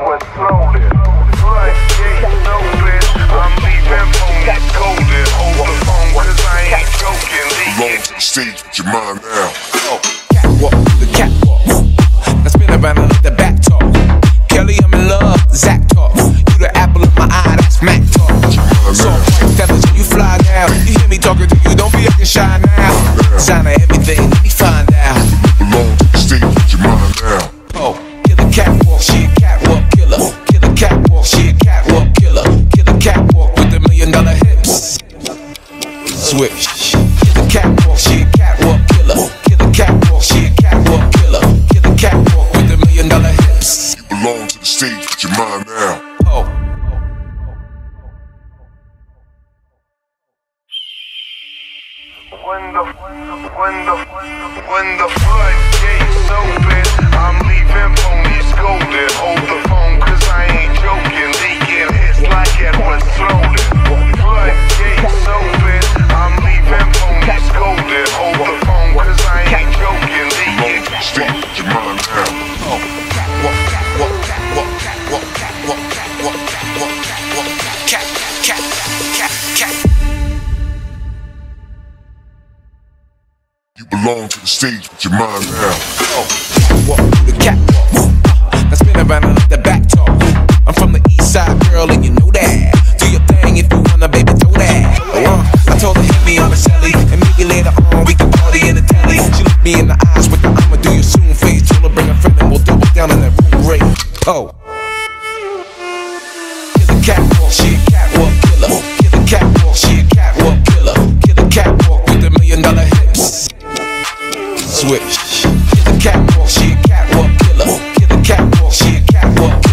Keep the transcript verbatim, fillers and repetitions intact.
what's loaded. Floodgates open, I'm leaving ponies golden. Hold the phone cause I ain't joking. Belong to the stage with your mind now. Catwalk, the catwalk. Now spin around and let the back talk. Kelly, I'm in love, Zach talk. You the apple of my eye, that's Mac talk. So white feathers, you fly now. You hear me talking to you, don't be acting shy now. Sign of everything, let me find out. Belong to the stage with your mind now. Oh, killer catwalk, she a catwalk killer. Killer catwalk, she a catwalk killer. Killer catwalk with the million dollar hips. Switch. Killer catwalk, she a catwalk killer. Killer catwalk, she a catwalk killer. Killer catwalk with the million dollar hips. You belong to the stage with your mind now. Oh. When the, when the, when the floodgates open, I'm leaving ponies golden. Hold the phone cause I ain't joking. Leaking hits like Edward Snowden. Floodgates open, I'm leaving ponies golden. Hold the phone cause I ain't joking. Belong Leaking to the stage with your mind now. Oh. Walk, walk, walk, walk, walk, walk, walk, walk. Cat, cat, cat, cat. You belong to the stage with your mind now. Oh, walk the catwalk. Now spin around and let the back talk. I'm from the east side, girl, and you know that. Do your thing if you wanna, baby, do that. Uh, I told her hit me on the celly, and maybe later on we can party in the telly. She looked me in the eyes with the I'ma do you soon face. Told her bring a friend and we'll double down in that room rate. Oh. Killer catwalk, she a catwalk killer. Killer catwalk, she a catwalk killer. Killer catwalk with the million dollar hips. Switch. Killer catwalk, she a catwalk killer. Killer catwalk, she a catwalk killer.